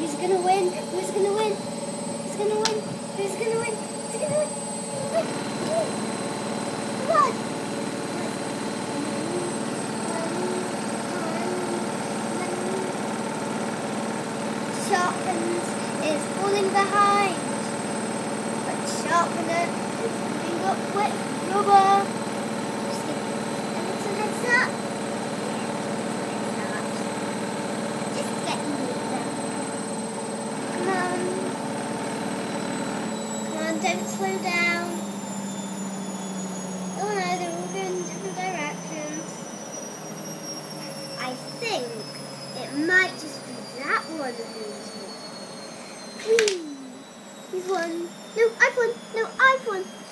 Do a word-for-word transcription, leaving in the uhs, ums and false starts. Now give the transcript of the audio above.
Who's gonna win? Who's gonna win? Who's gonna win? Who's gonna win? Who's gonna win? Who's gonna win? Come on! Sharpens is falling behind, but sharpener is coming up with rubber. Just give it a little heads up. Just getting there. Come on. Come on, don't slow down. Oh no, they're all going in different directions. I think it might just be that one who's won. Whee! He's won. No, I've won. No, I've won.